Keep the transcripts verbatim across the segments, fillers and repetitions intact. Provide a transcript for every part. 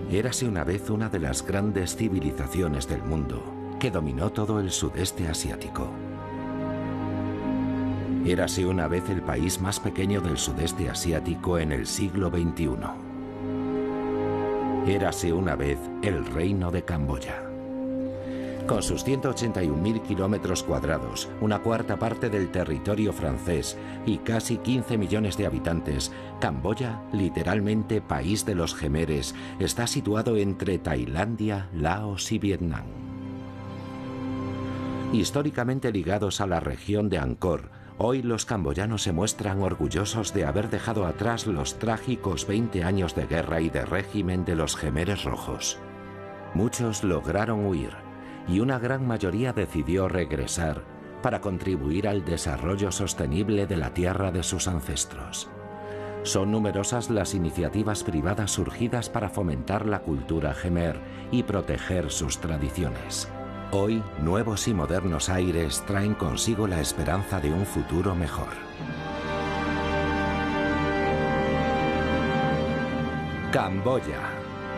Érase una vez una de las grandes civilizaciones del mundo, que dominó todo el sudeste asiático. Érase una vez el país más pequeño del sudeste asiático en el siglo veintiuno. Érase una vez el reino de Camboya. Con sus ciento ochenta y un mil kilómetros cuadrados, una cuarta parte del territorio francés y casi quince millones de habitantes, Camboya, literalmente país de los Jemeres, está situado entre Tailandia, Laos y Vietnam. Históricamente ligados a la región de Angkor, hoy los camboyanos se muestran orgullosos de haber dejado atrás los trágicos veinte años de guerra y de régimen de los Jemeres Rojos. Muchos lograron huir, y una gran mayoría decidió regresar para contribuir al desarrollo sostenible de la tierra de sus ancestros. Son numerosas las iniciativas privadas surgidas para fomentar la cultura jemer y proteger sus tradiciones. Hoy, nuevos y modernos aires traen consigo la esperanza de un futuro mejor. Camboya.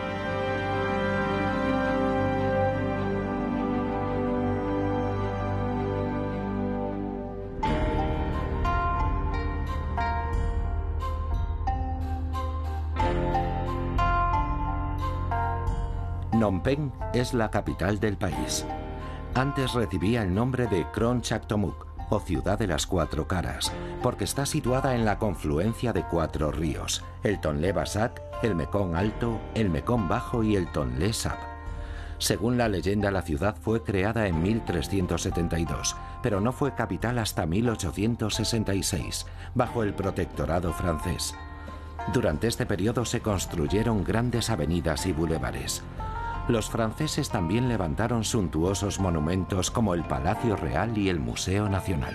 Phnom Penh es la capital del país. Antes recibía el nombre de Kron Chaktomuk, o Ciudad de las Cuatro Caras, porque está situada en la confluencia de cuatro ríos, el Tonlé Basat, el Mekong Alto, el Mekong Bajo y el Tonlé Sap. Según la leyenda, la ciudad fue creada en mil trescientos setenta y dos, pero no fue capital hasta mil ochocientos sesenta y seis, bajo el protectorado francés. Durante este periodo se construyeron grandes avenidas y bulevares. Los franceses también levantaron suntuosos monumentos como el Palacio Real y el Museo Nacional.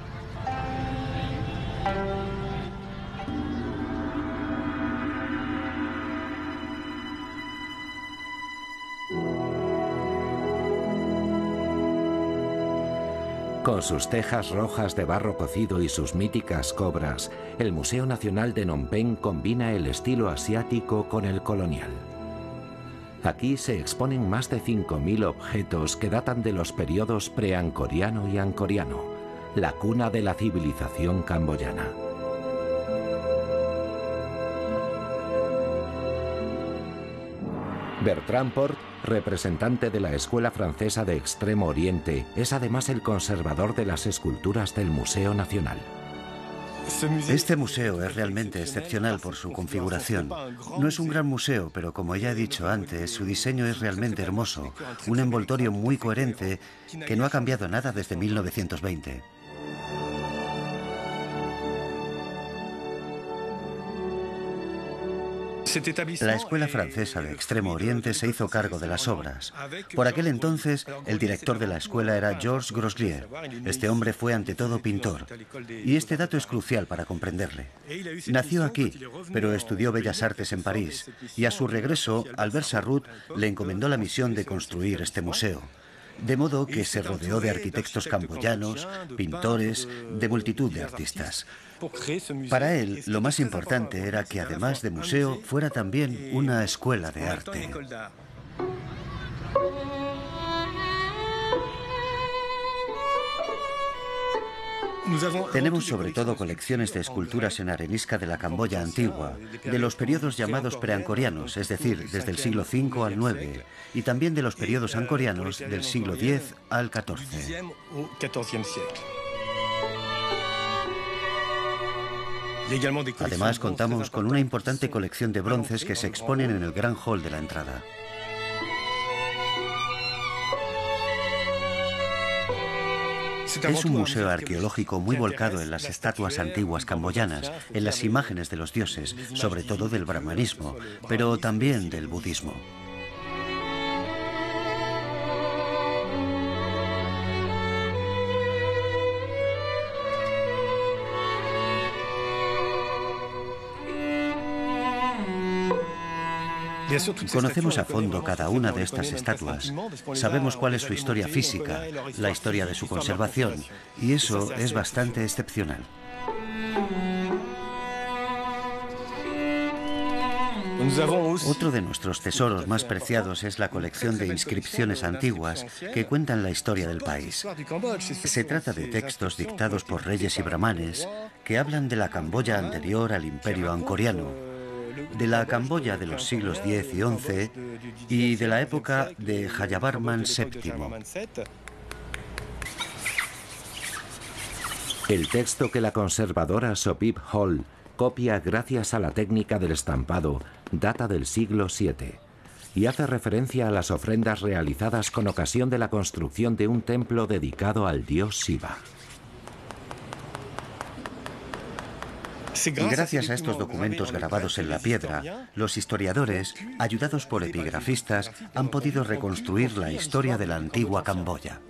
Con sus tejas rojas de barro cocido y sus míticas cobras, el Museo Nacional de Phnom Penh combina el estilo asiático con el colonial. Aquí se exponen más de cinco mil objetos que datan de los periodos preangkoriano y angkoriano, la cuna de la civilización camboyana. Bertrand Port, representante de la Escuela Francesa de Extremo Oriente, es además el conservador de las esculturas del Museo Nacional. Este museo es realmente excepcional por su configuración. No es un gran museo, pero como ya he dicho antes, su diseño es realmente hermoso. Un envoltorio muy coherente que no ha cambiado nada desde mil novecientos veinte. La Escuela Francesa de Extremo Oriente se hizo cargo de las obras. Por aquel entonces, el director de la escuela era Georges Grosglier. Este hombre fue ante todo pintor. Y este dato es crucial para comprenderle. Nació aquí, pero estudió Bellas Artes en París. Y a su regreso, Albert Sarraut le encomendó la misión de construir este museo. De modo que se rodeó de arquitectos camboyanos, pintores, de multitud de artistas. Para él, lo más importante era que además de museo, fuera también una escuela de arte. Tenemos sobre todo colecciones de esculturas en arenisca de la Camboya antigua, de los periodos llamados preangkorianos, es decir, desde el siglo cinco al nueve, y también de los periodos angkorianos del siglo diez al catorce. Además, contamos con una importante colección de bronces que se exponen en el gran hall de la entrada. Es un museo arqueológico muy volcado en las estatuas antiguas camboyanas, en las imágenes de los dioses, sobre todo del brahmanismo, pero también del budismo. Conocemos a fondo cada una de estas estatuas. Sabemos cuál es su historia física, la historia de su conservación, y eso es bastante excepcional. Otro de nuestros tesoros más preciados es la colección de inscripciones antiguas que cuentan la historia del país. Se trata de textos dictados por reyes y brahmanes que hablan de la Camboya anterior al Imperio Angkoriano, de la Camboya de los siglos diez y once y de la época de Jayavarman séptimo. El texto que la conservadora Sopip Hall copia gracias a la técnica del estampado data del siglo siete y hace referencia a las ofrendas realizadas con ocasión de la construcción de un templo dedicado al dios Shiva. Gracias a estos documentos grabados en la piedra, los historiadores, ayudados por epigrafistas, han podido reconstruir la historia de la antigua Camboya.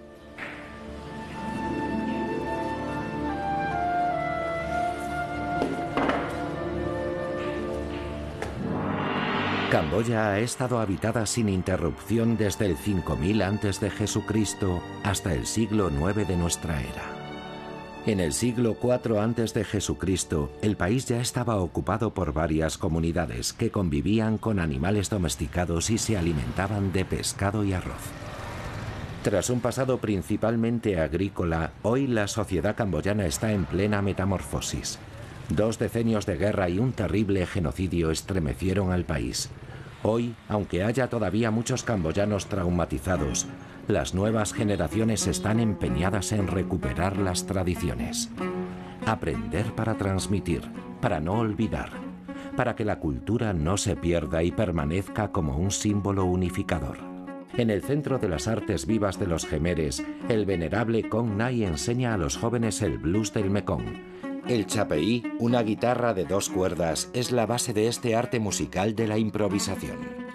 Camboya ha estado habitada sin interrupción desde el cinco mil antes de Jesucristo hasta el siglo nueve de nuestra era. En el siglo cuatro antes de Jesucristo, el país ya estaba ocupado por varias comunidades que convivían con animales domesticados y se alimentaban de pescado y arroz. Tras un pasado principalmente agrícola, hoy la sociedad camboyana está en plena metamorfosis. Dos decenios de guerra y un terrible genocidio estremecieron al país. Hoy, aunque haya todavía muchos camboyanos traumatizados, las nuevas generaciones están empeñadas en recuperar las tradiciones. Aprender para transmitir, para no olvidar, para que la cultura no se pierda y permanezca como un símbolo unificador. En el Centro de las Artes Vivas de los Jemeres, el venerable Kong Nai enseña a los jóvenes el blues del Mekong. El chapeí, una guitarra de dos cuerdas, es la base de este arte musical de la improvisación.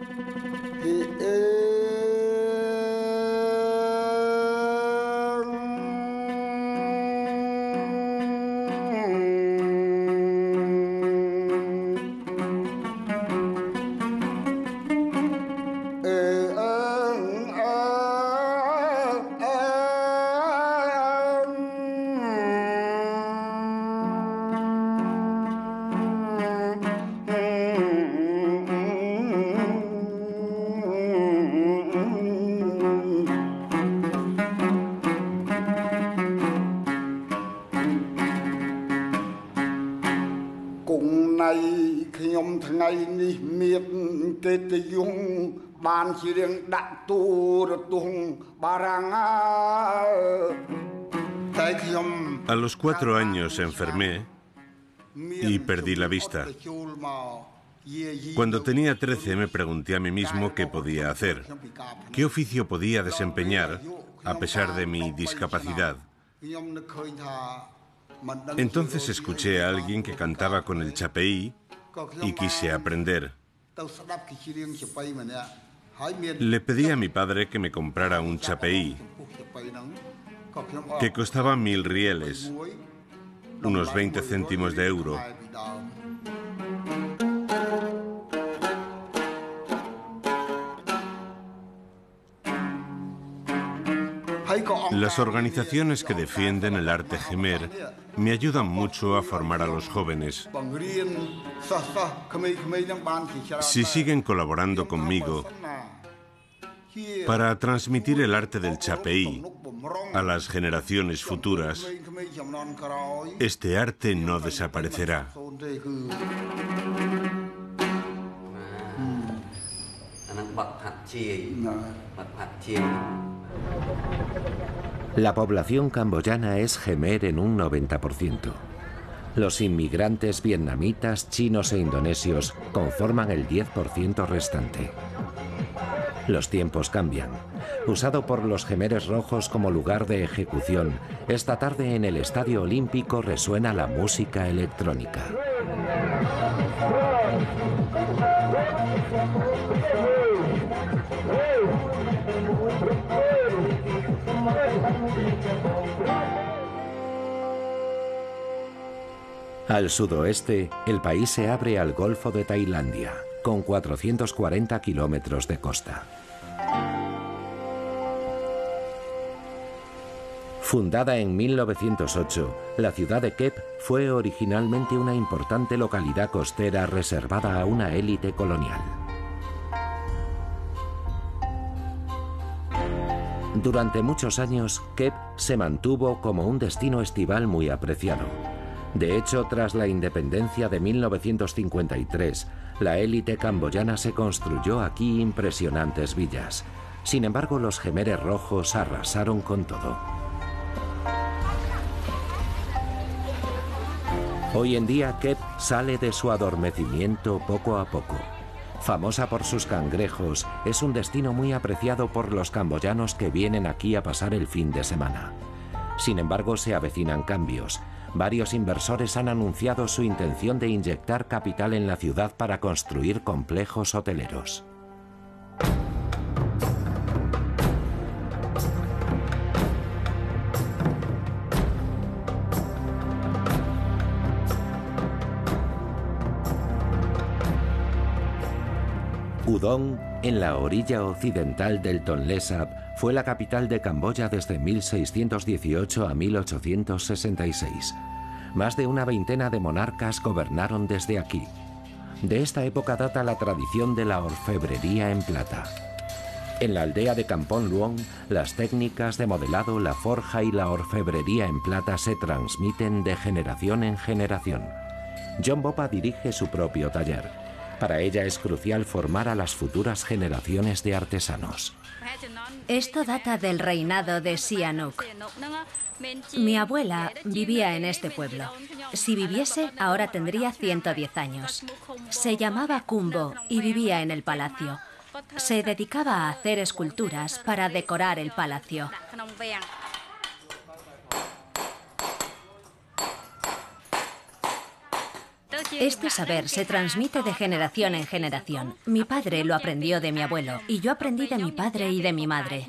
A los cuatro años enfermé y perdí la vista. Cuando tenía trece me pregunté a mí mismo qué podía hacer, qué oficio podía desempeñar a pesar de mi discapacidad. Entonces escuché a alguien que cantaba con el chapeí y quise aprender. Le pedí a mi padre que me comprara un chapeí, que costaba mil rieles, unos veinte céntimos de euro. Las organizaciones que defienden el arte jemer me ayudan mucho a formar a los jóvenes. Si siguen colaborando conmigo para transmitir el arte del chapeí a las generaciones futuras, este arte no desaparecerá. La población camboyana es jemer en un noventa por ciento. Los inmigrantes vietnamitas, chinos e indonesios conforman el diez por ciento restante. Los tiempos cambian. Usado por los Jemeres Rojos como lugar de ejecución, esta tarde en el Estadio Olímpico resuena la música electrónica. Al sudoeste, el país se abre al Golfo de Tailandia, con cuatrocientos cuarenta kilómetros de costa. Fundada en mil novecientos ocho, la ciudad de Kep fue originalmente una importante localidad costera reservada a una élite colonial. Durante muchos años, Kep se mantuvo como un destino estival muy apreciado. De hecho, tras la independencia de mil novecientos cincuenta y tres, la élite camboyana se construyó aquí impresionantes villas. Sin embargo, los Jemeres Rojos arrasaron con todo. Hoy en día, Kep sale de su adormecimiento poco a poco. Famosa por sus cangrejos, es un destino muy apreciado por los camboyanos que vienen aquí a pasar el fin de semana. Sin embargo, se avecinan cambios. Varios inversores han anunciado su intención de inyectar capital en la ciudad para construir complejos hoteleros. Udon, en la orilla occidental del Tonlé Sap, fue la capital de Camboya desde mil seiscientos dieciocho a mil ochocientos sesenta y seis. Más de una veintena de monarcas gobernaron desde aquí. De esta época data la tradición de la orfebrería en plata. En la aldea de Kampong Luong, las técnicas de modelado, la forja y la orfebrería en plata se transmiten de generación en generación. John Bopa dirige su propio taller. Para ella es crucial formar a las futuras generaciones de artesanos. Esto data del reinado de Sihanouk. Mi abuela vivía en este pueblo. Si viviese, ahora tendría ciento diez años. Se llamaba Kumbo y vivía en el palacio. Se dedicaba a hacer esculturas para decorar el palacio. Este saber se transmite de generación en generación. Mi padre lo aprendió de mi abuelo y yo aprendí de mi padre y de mi madre.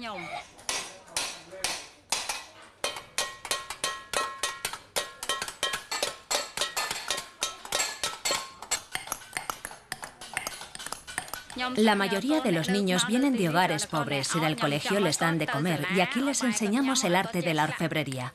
La mayoría de los niños vienen de hogares pobres. En el colegio les dan de comer y aquí les enseñamos el arte de la orfebrería.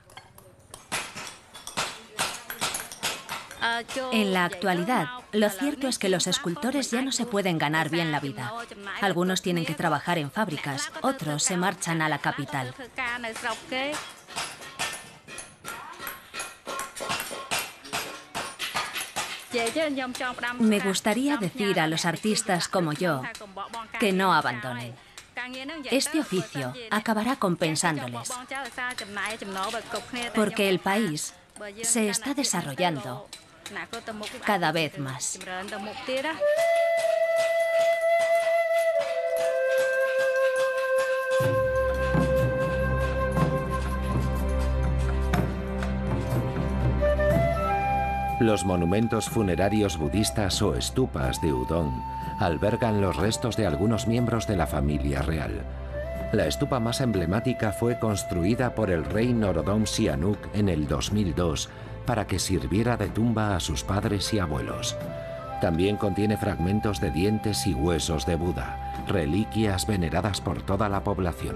En la actualidad, lo cierto es que los escultores ya no se pueden ganar bien la vida. Algunos tienen que trabajar en fábricas, otros se marchan a la capital. Me gustaría decir a los artistas como yo que no abandonen. Este oficio acabará compensándoles, porque el país se está desarrollando cada vez más. Los monumentos funerarios budistas o estupas de Udon albergan los restos de algunos miembros de la familia real. La estupa más emblemática fue construida por el rey Norodom Sihanouk en el dos mil dos para que sirviera de tumba a sus padres y abuelos. También contiene fragmentos de dientes y huesos de Buda, reliquias veneradas por toda la población.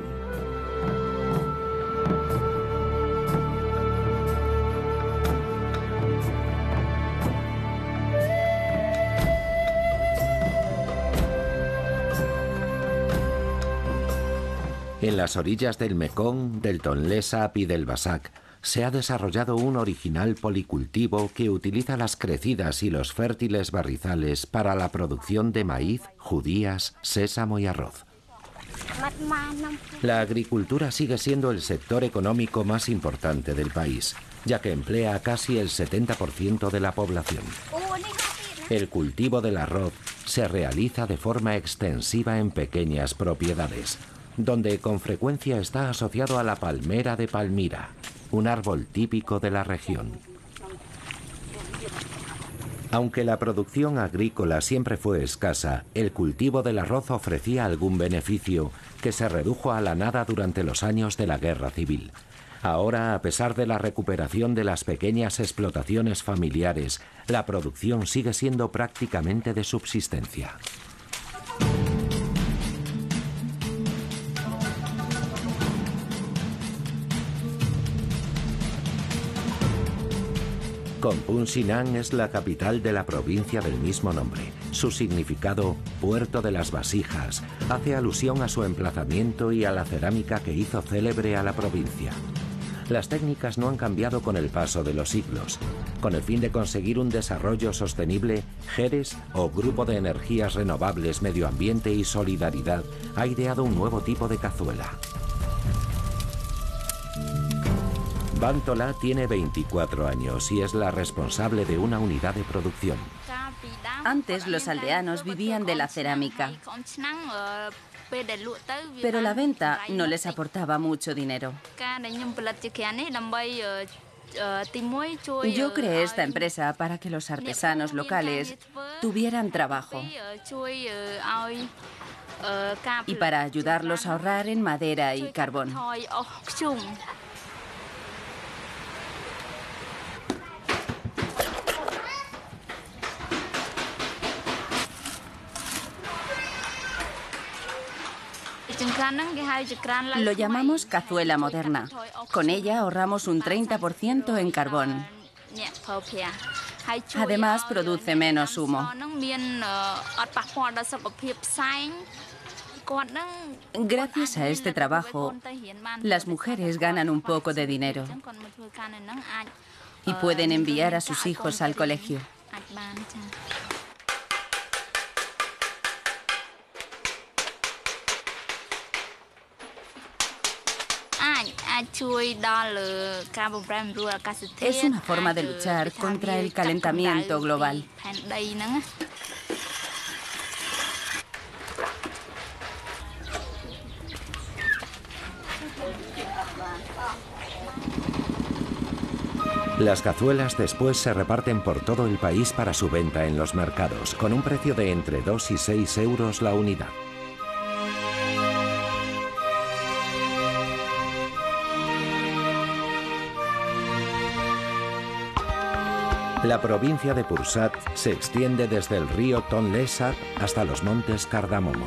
En las orillas del Mekong, del Tonlé Sap y del Basak se ha desarrollado un original policultivo que utiliza las crecidas y los fértiles barrizales para la producción de maíz, judías, sésamo y arroz. La agricultura sigue siendo el sector económico más importante del país, ya que emplea a casi el setenta por ciento de la población. El cultivo del arroz se realiza de forma extensiva en pequeñas propiedades, donde con frecuencia está asociado a la palmera de Palmira, un árbol típico de la región. Aunque la producción agrícola siempre fue escasa, el cultivo del arroz ofrecía algún beneficio que se redujo a la nada durante los años de la Guerra Civil. Ahora, a pesar de la recuperación de las pequeñas explotaciones familiares, la producción sigue siendo prácticamente de subsistencia. Kompung Sinang es la capital de la provincia del mismo nombre. Su significado, puerto de las vasijas, hace alusión a su emplazamiento y a la cerámica que hizo célebre a la provincia. Las técnicas no han cambiado con el paso de los siglos. Con el fin de conseguir un desarrollo sostenible, Jerez, o Grupo de Energías Renovables, Medio Ambiente y Solidaridad, ha ideado un nuevo tipo de cazuela. Bantola tiene veinticuatro años y es la responsable de una unidad de producción. Antes los aldeanos vivían de la cerámica, pero la venta no les aportaba mucho dinero. Yo creé esta empresa para que los artesanos locales tuvieran trabajo y para ayudarlos a ahorrar en madera y carbón. Lo llamamos cazuela moderna. Con ella ahorramos un treinta por ciento en carbón. Además, produce menos humo. Gracias a este trabajo, las mujeres ganan un poco de dinero y pueden enviar a sus hijos al colegio. Es una forma de luchar contra el calentamiento global. Las cazuelas después se reparten por todo el país para su venta en los mercados, con un precio de entre dos y seis euros la unidad. La provincia de Pursat se extiende desde el río Tonle Sap hasta los montes Cardamomo.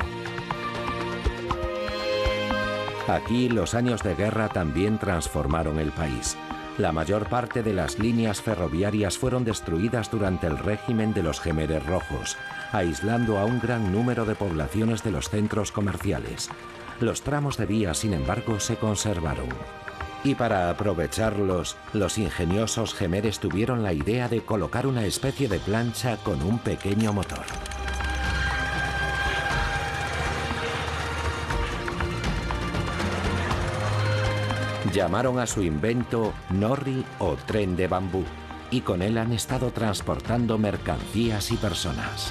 Aquí los años de guerra también transformaron el país. La mayor parte de las líneas ferroviarias fueron destruidas durante el régimen de los Jemeres Rojos, aislando a un gran número de poblaciones de los centros comerciales. Los tramos de vía, sin embargo, se conservaron. Y para aprovecharlos, los ingeniosos jemeres tuvieron la idea de colocar una especie de plancha con un pequeño motor. Llamaron a su invento Norri o tren de bambú, y con él han estado transportando mercancías y personas.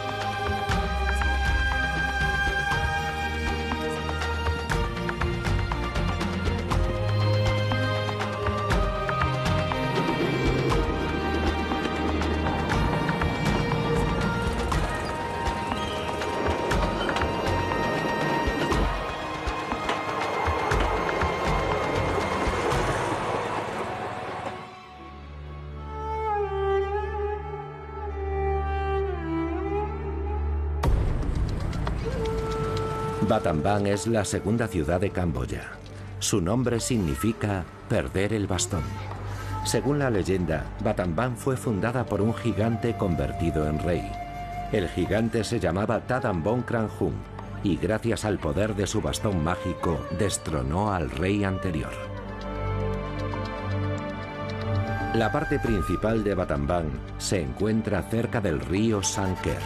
Battambang es la segunda ciudad de Camboya. Su nombre significa perder el bastón. Según la leyenda, Battambang fue fundada por un gigante convertido en rey. El gigante se llamaba Tadambong Kranjung y gracias al poder de su bastón mágico destronó al rey anterior. La parte principal de Battambang se encuentra cerca del río Sangker.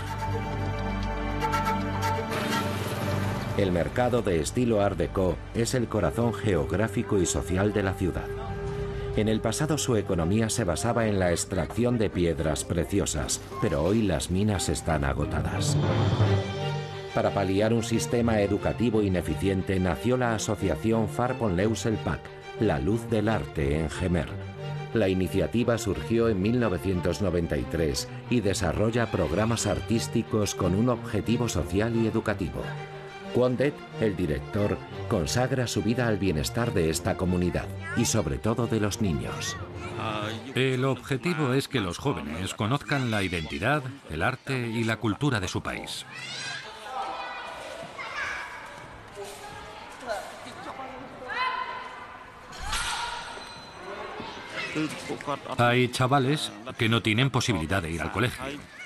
El mercado de estilo Art Deco es el corazón geográfico y social de la ciudad. En el pasado su economía se basaba en la extracción de piedras preciosas, pero hoy las minas están agotadas. Para paliar un sistema educativo ineficiente nació la asociación Farponleuselpak, la luz del arte en Khmer. La iniciativa surgió en mil novecientos noventa y tres y desarrolla programas artísticos con un objetivo social y educativo. Quondet, el director, consagra su vida al bienestar de esta comunidad y sobre todo de los niños. El objetivo es que los jóvenes conozcan la identidad, el arte y la cultura de su país. Hay chavales que no tienen posibilidad de ir al colegio.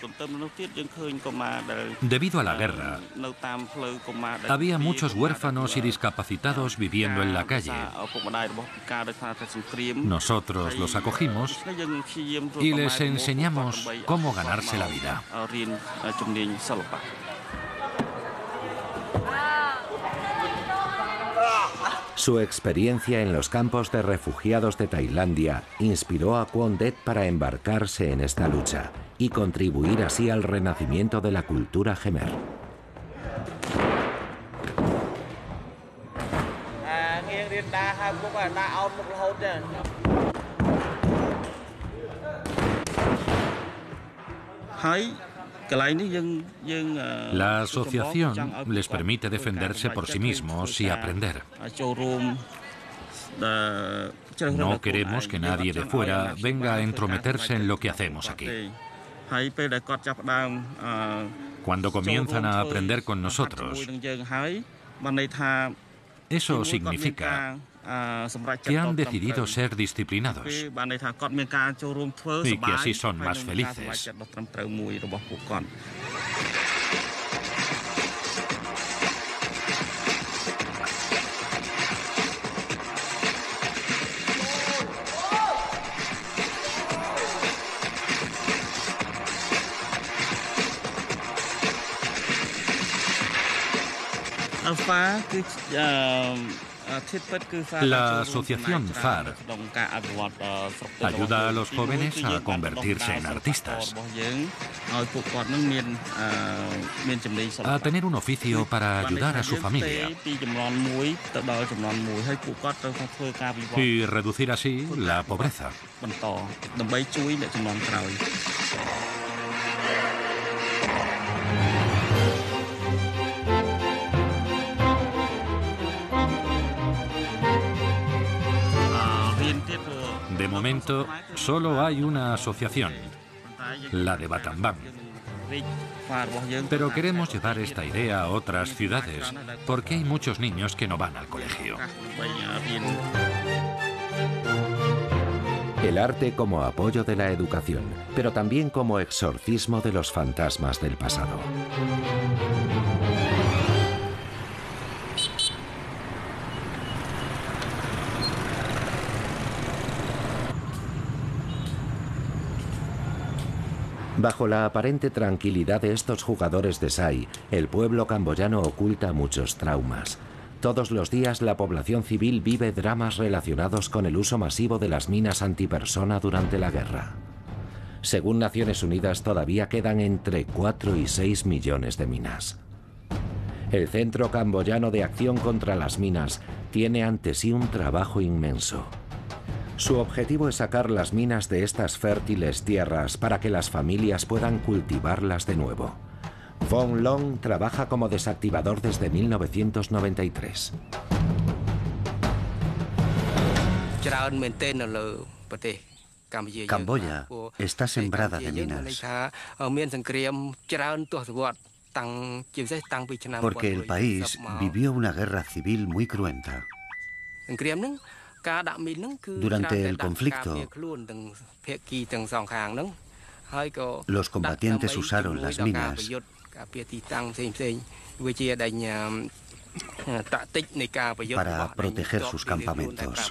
Debido a la guerra, había muchos huérfanos y discapacitados viviendo en la calle. Nosotros los acogimos y les enseñamos cómo ganarse la vida. Su experiencia en los campos de refugiados de Tailandia inspiró a Quon Det para embarcarse en esta lucha y contribuir así al renacimiento de la cultura Khmer. La asociación les permite defenderse por sí mismos y aprender. No queremos que nadie de fuera venga a entrometerse en lo que hacemos aquí. Cuando comienzan a aprender con nosotros, eso significa que han decidido ser disciplinados y que así son más felices. La asociación F A R ayuda a los jóvenes a convertirse en artistas, a tener un oficio para ayudar a su familia y reducir así la pobreza. De momento, solo hay una asociación, la de Battambang. Pero queremos llevar esta idea a otras ciudades, porque hay muchos niños que no van al colegio. El arte como apoyo de la educación, pero también como exorcismo de los fantasmas del pasado. Bajo la aparente tranquilidad de estos jugadores de Sai, el pueblo camboyano oculta muchos traumas. Todos los días la población civil vive dramas relacionados con el uso masivo de las minas antipersona durante la guerra. Según Naciones Unidas, todavía quedan entre cuatro y seis millones de minas. El Centro Camboyano de Acción contra las Minas tiene ante sí un trabajo inmenso. Su objetivo es sacar las minas de estas fértiles tierras para que las familias puedan cultivarlas de nuevo. Phong Long trabaja como desactivador desde mil novecientos noventa y tres. Camboya está sembrada de minas, porque el país vivió una guerra civil muy cruenta. Durante el conflicto, los combatientes usaron las minas para proteger sus campamentos.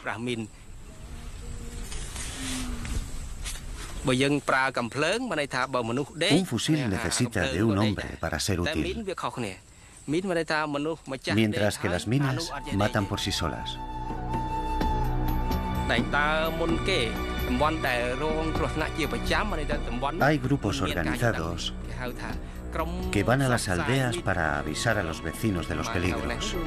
Un fusil necesita de un hombre para ser útil, mientras que las minas matan por sí solas. Hay grupos organizados que van a las aldeas para avisar a los vecinos de los peligros.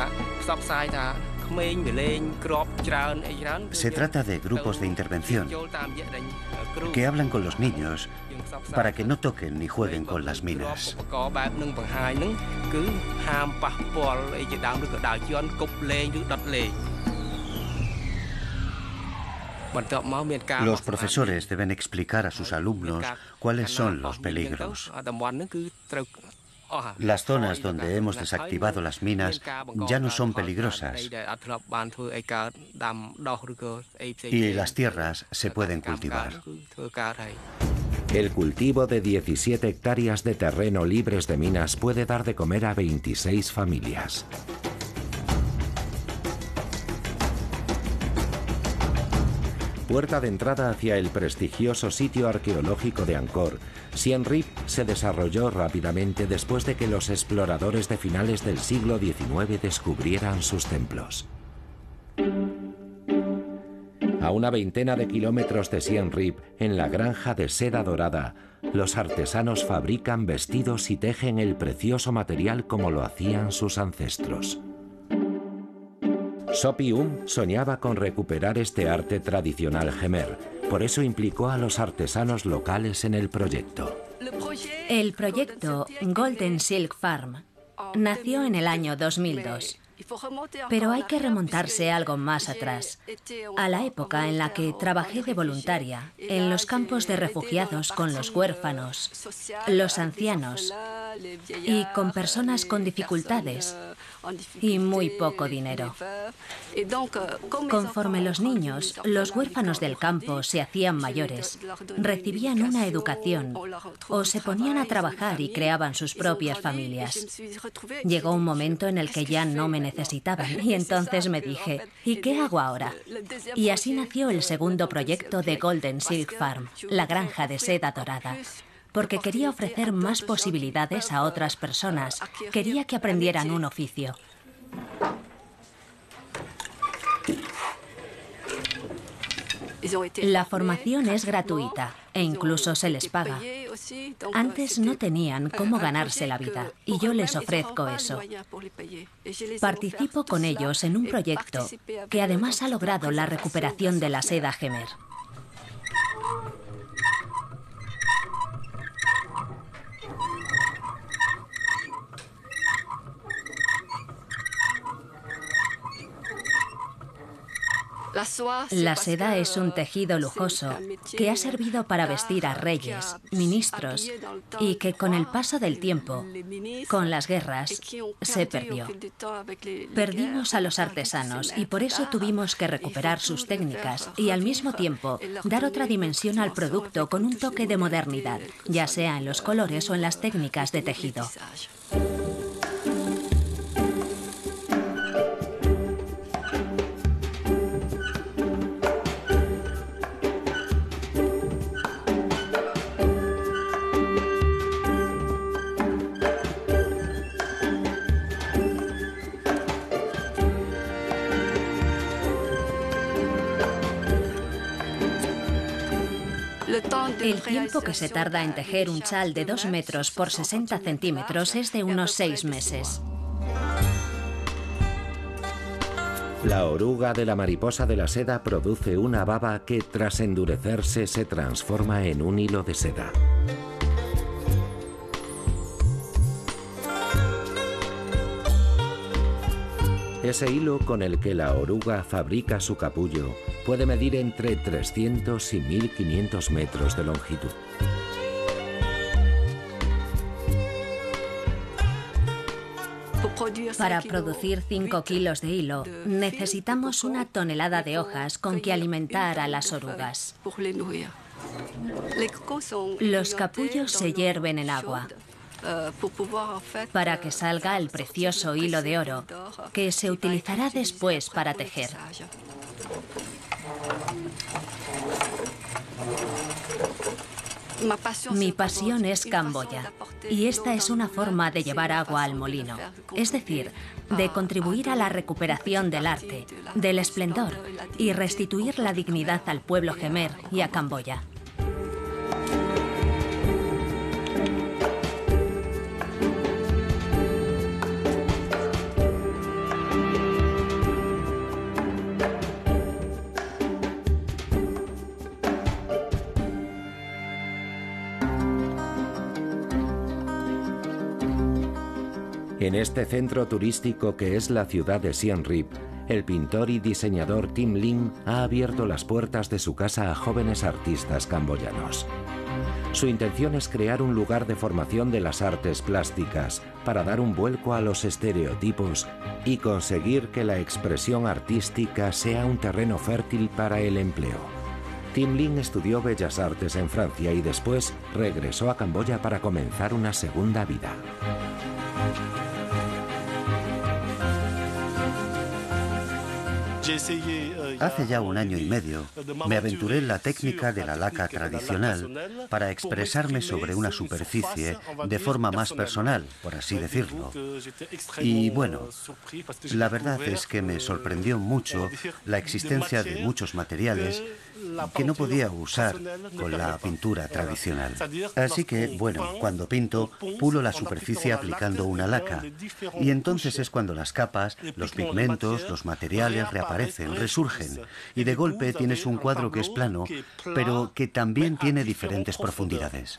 Se trata de grupos de intervención que hablan con los niños para que no toquen ni jueguen con las minas. Los profesores deben explicar a sus alumnos cuáles son los peligros. Las zonas donde hemos desactivado las minas ya no son peligrosas y las tierras se pueden cultivar. El cultivo de diecisiete hectáreas de terreno libres de minas puede dar de comer a veintiséis familias. Puerta de entrada hacia el prestigioso sitio arqueológico de Angkor, Siem Reap se desarrolló rápidamente después de que los exploradores de finales del siglo diecinueve descubrieran sus templos. A una veintena de kilómetros de Siem Reap, en la granja de seda dorada, los artesanos fabrican vestidos y tejen el precioso material como lo hacían sus ancestros. Sopi Um soñaba con recuperar este arte tradicional jemer, por eso implicó a los artesanos locales en el proyecto. El proyecto Golden Silk Farm nació en el año dos mil dos. Pero hay que remontarse algo más atrás, a la época en la que trabajé de voluntaria en los campos de refugiados con los huérfanos, los ancianos y con personas con dificultades y muy poco dinero. Conforme los niños, los huérfanos del campo se hacían mayores, recibían una educación o se ponían a trabajar y creaban sus propias familias. Llegó un momento en el que ya no me necesitaban y entonces me dije, ¿y qué hago ahora? Y así nació el segundo proyecto de Golden Silk Farm, la granja de seda dorada. Porque quería ofrecer más posibilidades a otras personas. Quería que aprendieran un oficio. La formación es gratuita e incluso se les paga. Antes no tenían cómo ganarse la vida y yo les ofrezco eso. Participo con ellos en un proyecto que además ha logrado la recuperación de la seda jemer. La seda es un tejido lujoso que ha servido para vestir a reyes, ministros y que con el paso del tiempo, con las guerras, se perdió. Perdimos a los artesanos y por eso tuvimos que recuperar sus técnicas y al mismo tiempo dar otra dimensión al producto con un toque de modernidad, ya sea en los colores o en las técnicas de tejido. El tiempo que se tarda en tejer un chal de dos metros por sesenta centímetros es de unos seis meses. La oruga de la mariposa de la seda produce una baba que, tras endurecerse, se transforma en un hilo de seda. Ese hilo con el que la oruga fabrica su capullo puede medir entre trescientos y mil quinientos metros de longitud. Para producir cinco kilos de hilo, necesitamos una tonelada de hojas con que alimentar a las orugas. Los capullos se hierven en agua para que salga el precioso hilo de oro que se utilizará después para tejer. Mi pasión es Camboya y esta es una forma de llevar agua al molino, es decir, de contribuir a la recuperación del arte, del esplendor y restituir la dignidad al pueblo jemer y a Camboya. En este centro turístico que es la ciudad de Siem Reap, el pintor y diseñador Tim Lim ha abierto las puertas de su casa a jóvenes artistas camboyanos. Su intención es crear un lugar de formación de las artes plásticas para dar un vuelco a los estereotipos y conseguir que la expresión artística sea un terreno fértil para el empleo. Tim Linh estudió Bellas Artes en Francia y después regresó a Camboya para comenzar una segunda vida. Hace ya un año y medio me aventuré en la técnica de la laca tradicional para expresarme sobre una superficie de forma más personal, por así decirlo. Y bueno, la verdad es que me sorprendió mucho la existencia de muchos materiales que no podía usar con la pintura tradicional. Así que, bueno, cuando pinto, pulo la superficie aplicando una laca. Y entonces es cuando las capas, los pigmentos, los materiales reaparecen, resurgen. Y de golpe tienes un cuadro que es plano, pero que también tiene diferentes profundidades.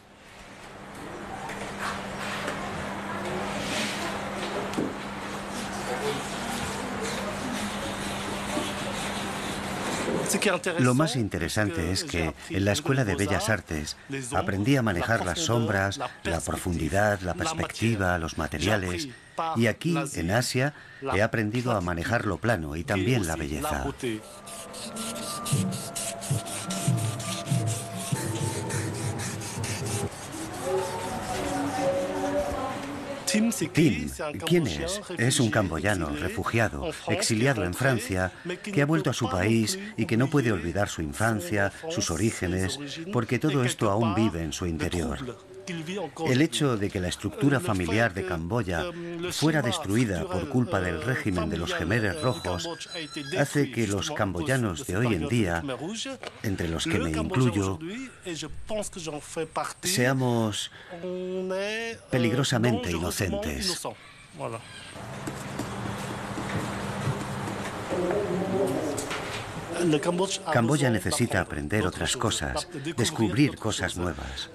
Lo más interesante es que en la Escuela de Bellas Artes aprendí a manejar las sombras, la profundidad, la perspectiva, los materiales. Y aquí, en Asia, he aprendido a manejar lo plano y también la belleza. Tim, ¿quién es? Es un camboyano, refugiado, exiliado en Francia, que ha vuelto a su país y que no puede olvidar su infancia, sus orígenes, porque todo esto aún vive en su interior. El hecho de que la estructura familiar de Camboya fuera destruida por culpa del régimen de los Khmeres rojos hace que los camboyanos de hoy en día, entre los que me incluyo, seamos peligrosamente inocentes. Camboya necesita aprender otras cosas, descubrir cosas nuevas.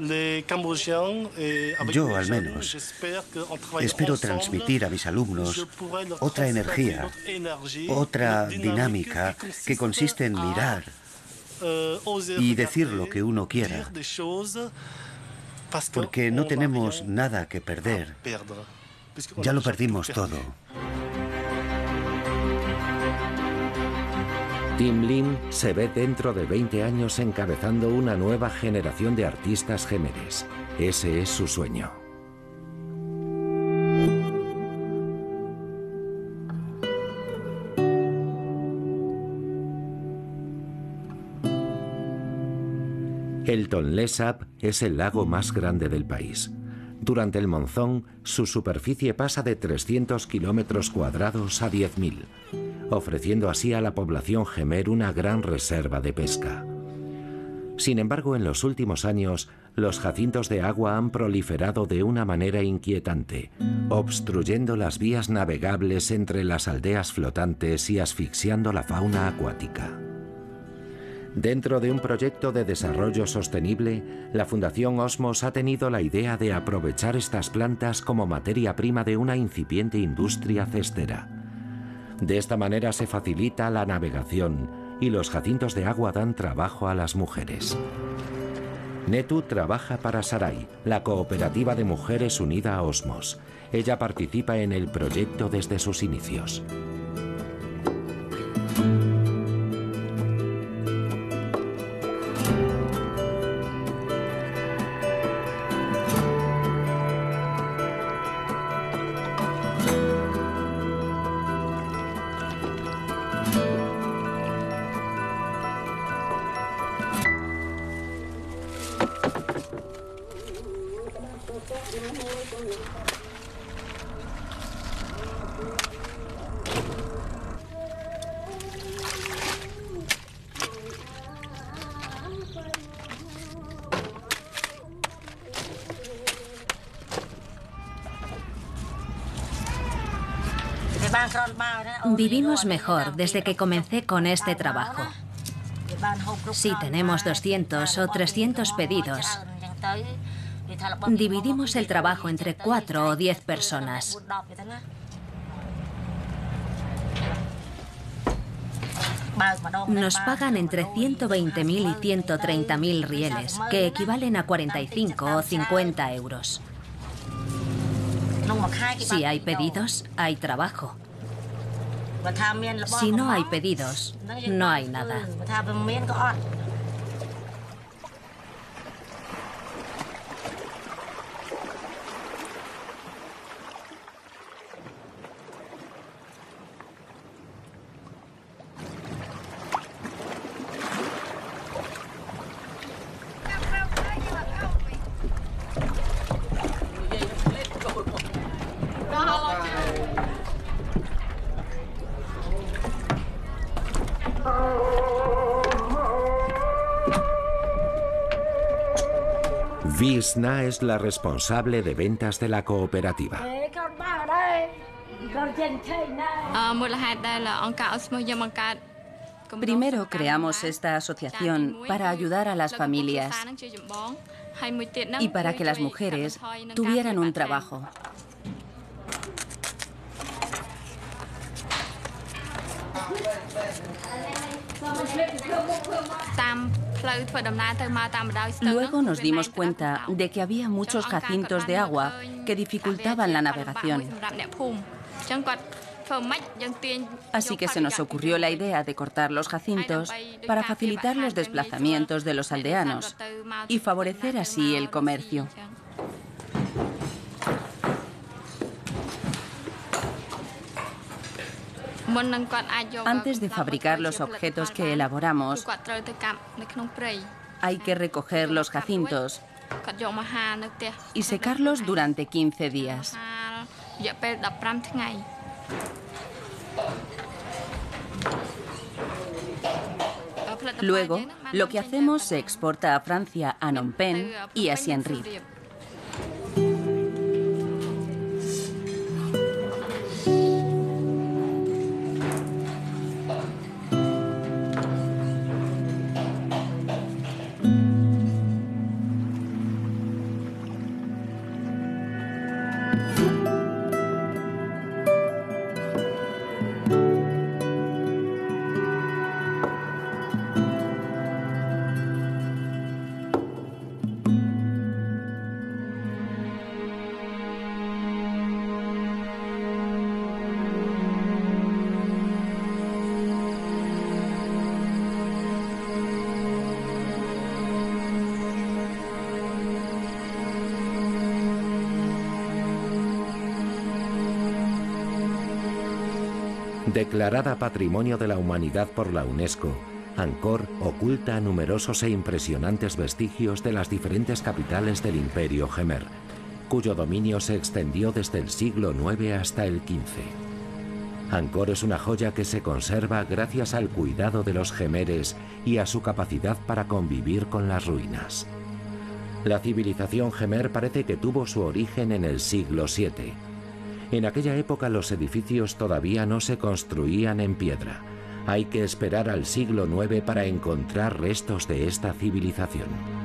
Yo, al menos, espero transmitir a mis alumnos otra energía, otra dinámica que consiste en mirar y decir lo que uno quiera, porque no tenemos nada que perder. Ya lo perdimos todo. Tim Linh se ve dentro de veinte años encabezando una nueva generación de artistas khmeres. Ese es su sueño. El Tonlé Sap es el lago más grande del país. Durante el monzón, su superficie pasa de trescientos kilómetros cuadrados a diez mil, ofreciendo así a la población khmer una gran reserva de pesca. Sin embargo, en los últimos años, los jacintos de agua han proliferado de una manera inquietante, obstruyendo las vías navegables entre las aldeas flotantes y asfixiando la fauna acuática. Dentro de un proyecto de desarrollo sostenible, la Fundación Osmos ha tenido la idea de aprovechar estas plantas como materia prima de una incipiente industria cestera. De esta manera se facilita la navegación y los jacintos de agua dan trabajo a las mujeres. Netu trabaja para Sarai, la cooperativa de mujeres unida a Osmos. Ella participa en el proyecto desde sus inicios. Vivimos mejor desde que comencé con este trabajo. Si tenemos doscientos o trescientos pedidos, dividimos el trabajo entre cuatro o diez personas. Nos pagan entre ciento veinte mil y ciento treinta mil rieles, que equivalen a cuarenta y cinco o cincuenta euros. Si hay pedidos, hay trabajo. Si no hay pedidos, no hay nada. Visna es la responsable de ventas de la cooperativa. Primero creamos esta asociación para ayudar a las familias y para que las mujeres tuvieran un trabajo. Luego nos dimos cuenta de que había muchos jacintos de agua que dificultaban la navegación. Así que se nos ocurrió la idea de cortar los jacintos para facilitar los desplazamientos de los aldeanos y favorecer así el comercio. Antes de fabricar los objetos que elaboramos, hay que recoger los jacintos y secarlos durante quince días. Luego, lo que hacemos se exporta a Francia, a Phnom Penh y a Siem Reap. Declarada Patrimonio de la Humanidad por la UNESCO, Angkor oculta numerosos e impresionantes vestigios de las diferentes capitales del Imperio Jemer, cuyo dominio se extendió desde el siglo nueve hasta el quince. Angkor es una joya que se conserva gracias al cuidado de los jemeres y a su capacidad para convivir con las ruinas. La civilización jemer parece que tuvo su origen en el siglo siete. En aquella época los edificios todavía no se construían en piedra. Hay que esperar al siglo nueve para encontrar restos de esta civilización.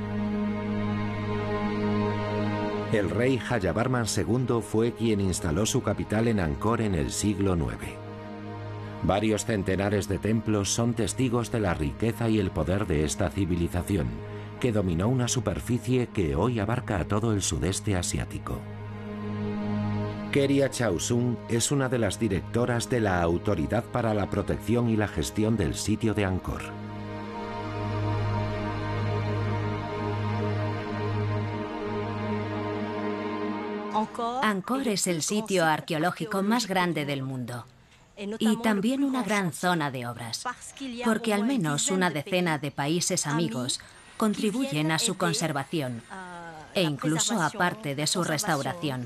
El rey Jayavarman segundo fue quien instaló su capital en Angkor en el siglo nueve. Varios centenares de templos son testigos de la riqueza y el poder de esta civilización, que dominó una superficie que hoy abarca a todo el sudeste asiático. Keria Chausung es una de las directoras de la Autoridad para la Protección y la Gestión del Sitio de Angkor. Angkor es el sitio arqueológico más grande del mundo y también una gran zona de obras, porque al menos una decena de países amigos contribuyen a su conservación e incluso a parte de su restauración.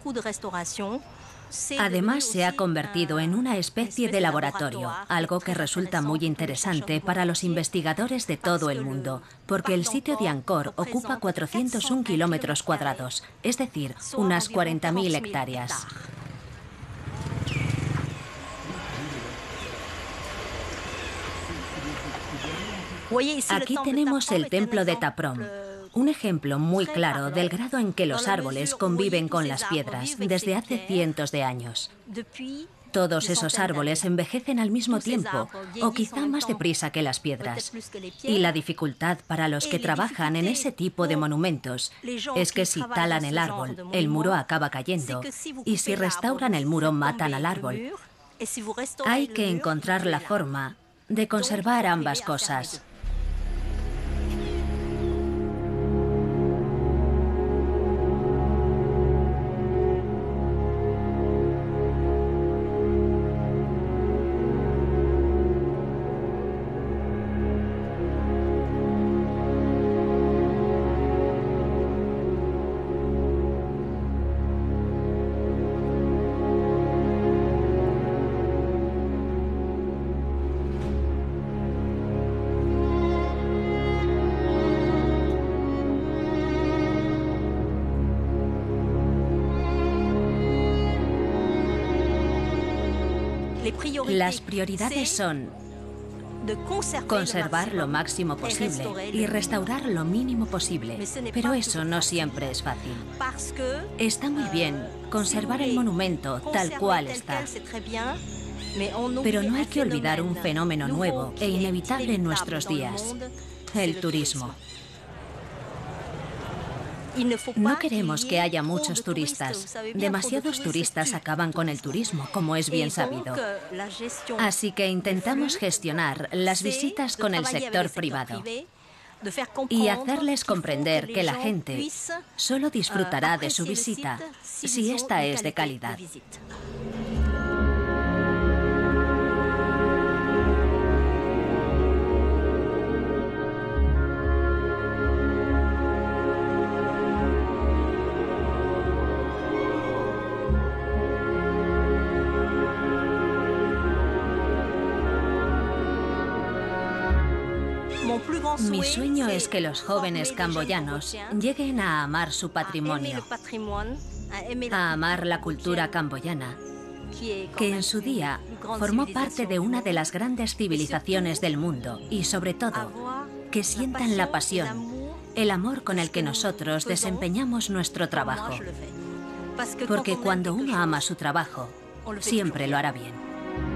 Además, se ha convertido en una especie de laboratorio, algo que resulta muy interesante para los investigadores de todo el mundo, porque el sitio de Angkor ocupa cuatrocientos un kilómetros cuadrados, es decir, unas cuarenta mil hectáreas. Aquí tenemos el templo de Ta Prohm, un ejemplo muy claro del grado en que los árboles conviven con las piedras desde hace cientos de años. Todos esos árboles envejecen al mismo tiempo, o quizá más deprisa que las piedras. Y la dificultad para los que trabajan en ese tipo de monumentos es que si talan el árbol, el muro acaba cayendo, y si restauran el muro, matan al árbol. Hay que encontrar la forma de conservar ambas cosas. Las prioridades son conservar lo máximo posible y restaurar lo mínimo posible, pero eso no siempre es fácil. Está muy bien conservar el monumento tal cual está, pero no hay que olvidar un fenómeno nuevo e inevitable en nuestros días: el turismo. No queremos que haya muchos turistas. Demasiados turistas acaban con el turismo, como es bien sabido. Así que intentamos gestionar las visitas con el sector privado y hacerles comprender que la gente solo disfrutará de su visita si esta es de calidad. Mi sueño es que los jóvenes camboyanos lleguen a amar su patrimonio, a amar la cultura camboyana, que en su día formó parte de una de las grandes civilizaciones del mundo, y sobre todo, que sientan la pasión, el amor con el que nosotros desempeñamos nuestro trabajo. Porque cuando uno ama su trabajo, siempre lo hará bien.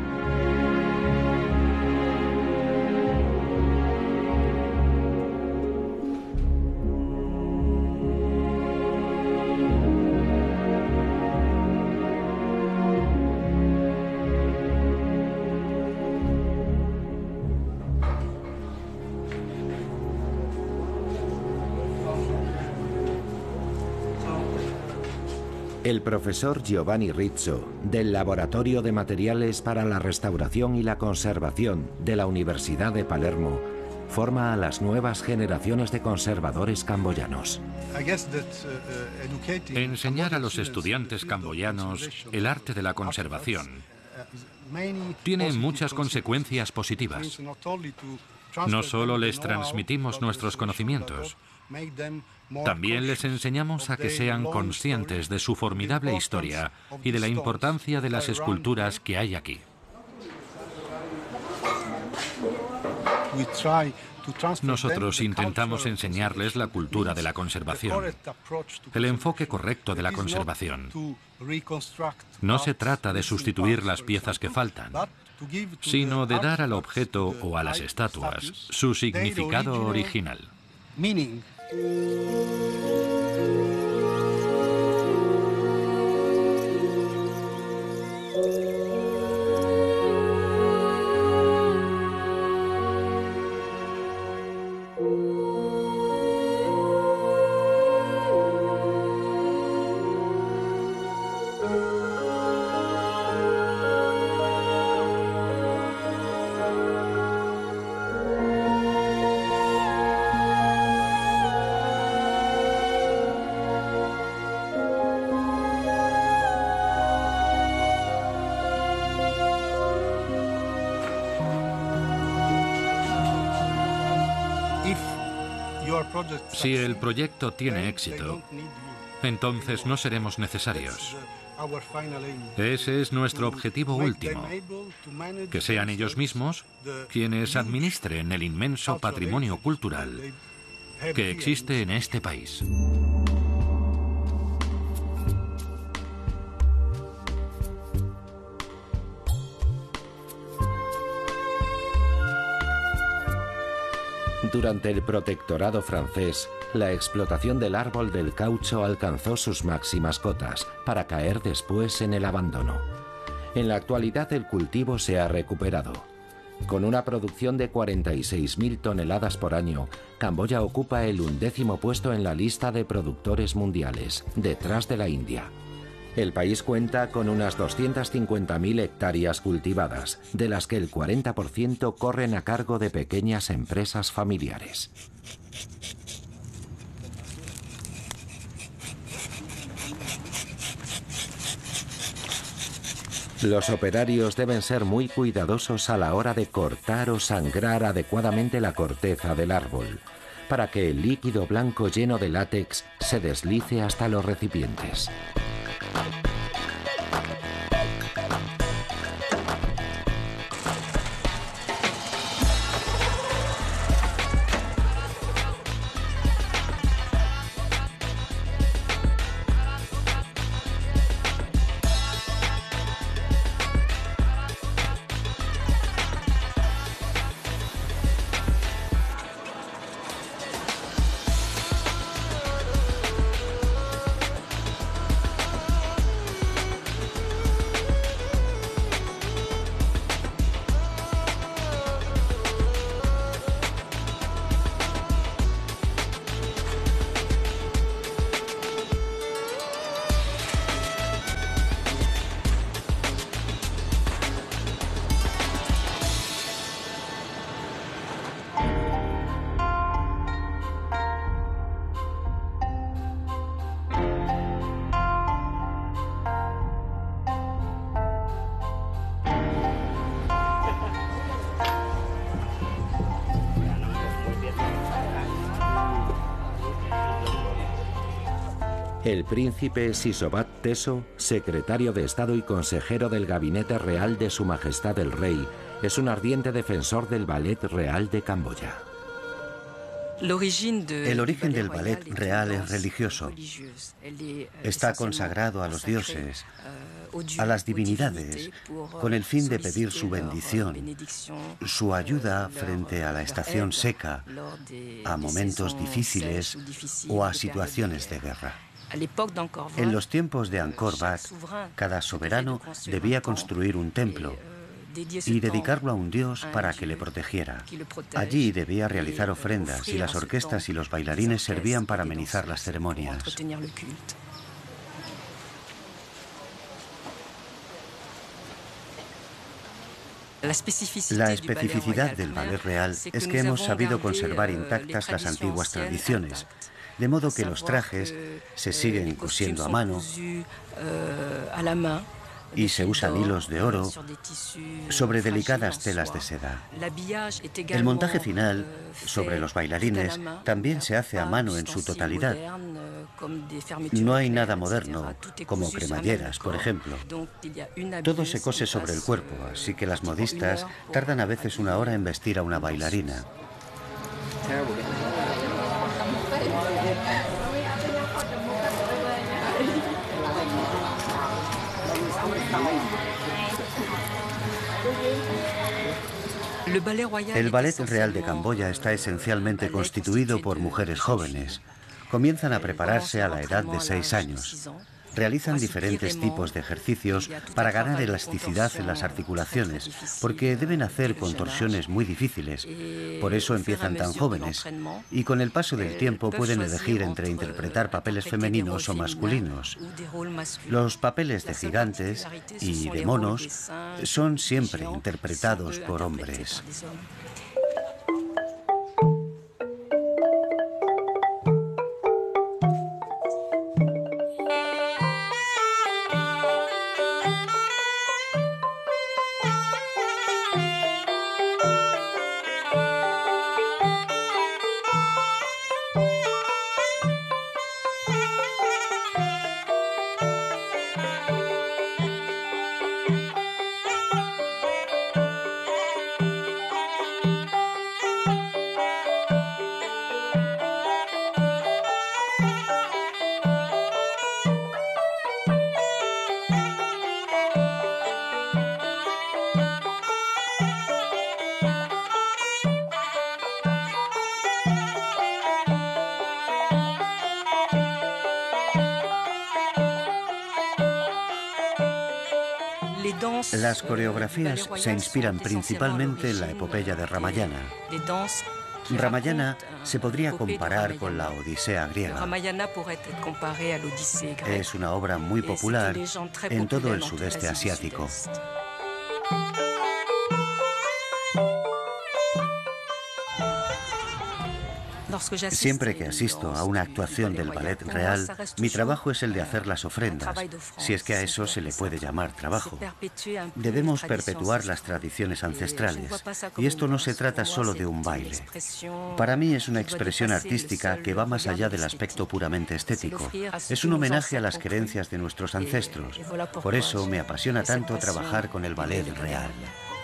El profesor Giovanni Rizzo, del Laboratorio de Materiales para la Restauración y la Conservación de la Universidad de Palermo, forma a las nuevas generaciones de conservadores camboyanos. Enseñar a los estudiantes camboyanos el arte de la conservación tiene muchas consecuencias positivas. No solo les transmitimos nuestros conocimientos, también les enseñamos a que sean conscientes de su formidable historia y de la importancia de las esculturas que hay aquí. Nosotros intentamos enseñarles la cultura de la conservación, el enfoque correcto de la conservación. No se trata de sustituir las piezas que faltan, sino de dar al objeto o a las estatuas su significado original. Si el proyecto tiene éxito, entonces no seremos necesarios. Ese es nuestro objetivo último, que sean ellos mismos quienes administren el inmenso patrimonio cultural que existe en este país. Durante el protectorado francés, la explotación del árbol del caucho alcanzó sus máximas cotas, para caer después en el abandono. En la actualidad el cultivo se ha recuperado. Con una producción de cuarenta y seis mil toneladas por año, Camboya ocupa el undécimo puesto en la lista de productores mundiales, detrás de la India. El país cuenta con unas doscientas cincuenta mil hectáreas cultivadas, de las que el cuarenta por ciento corren a cargo de pequeñas empresas familiares. Los operarios deben ser muy cuidadosos a la hora de cortar o sangrar adecuadamente la corteza del árbol, para que el líquido blanco lleno de látex se deslice hasta los recipientes. El príncipe Sisobat Teso, secretario de Estado y consejero del Gabinete Real de Su Majestad el Rey, es un ardiente defensor del Ballet Real de Camboya. El origen del ballet real es religioso. Está consagrado a los dioses, a las divinidades, con el fin de pedir su bendición, su ayuda frente a la estación seca, a momentos difíciles o a situaciones de guerra. En los tiempos de Angkor Wat, cada soberano debía construir un templo y dedicarlo a un dios para que le protegiera. Allí debía realizar ofrendas y las orquestas y los bailarines servían para amenizar las ceremonias. La especificidad del ballet real es que hemos sabido conservar intactas las antiguas tradiciones, de modo que los trajes se siguen cosiendo a mano y se usan hilos de oro sobre delicadas telas de seda. El montaje final sobre los bailarines también se hace a mano en su totalidad. No hay nada moderno, como cremalleras, por ejemplo. Todo se cose sobre el cuerpo, así que las modistas tardan a veces una hora en vestir a una bailarina. El Ballet Real de Camboya está esencialmente constituido por mujeres jóvenes. Comienzan a prepararse a la edad de seis años. Realizan diferentes tipos de ejercicios para ganar elasticidad en las articulaciones, porque deben hacer contorsiones muy difíciles. Por eso empiezan tan jóvenes, y con el paso del tiempo pueden elegir entre interpretar papeles femeninos o masculinos. Los papeles de gigantes y de monos son siempre interpretados por hombres. Las coreografías se inspiran principalmente en la epopeya de Ramayana. Ramayana se podría comparar con la Odisea griega. Es una obra muy popular en todo el sudeste asiático. Siempre que asisto a una actuación del ballet real, mi trabajo es el de hacer las ofrendas, si es que a eso se le puede llamar trabajo. Debemos perpetuar las tradiciones ancestrales, y esto no se trata solo de un baile. Para mí es una expresión artística que va más allá del aspecto puramente estético. Es un homenaje a las creencias de nuestros ancestros. Por eso me apasiona tanto trabajar con el ballet real.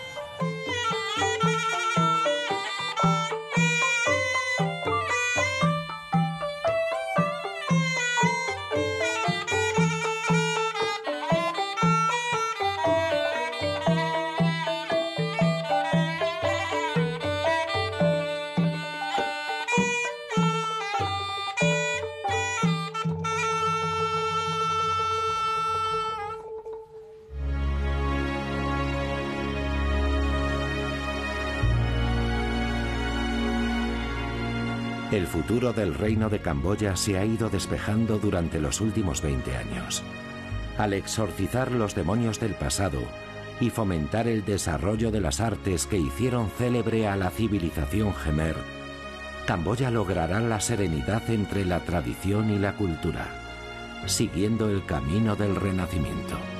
El futuro del reino de Camboya se ha ido despejando durante los últimos veinte años. Al exorcizar los demonios del pasado y fomentar el desarrollo de las artes que hicieron célebre a la civilización Khmer, Camboya logrará la serenidad entre la tradición y la cultura, siguiendo el camino del renacimiento.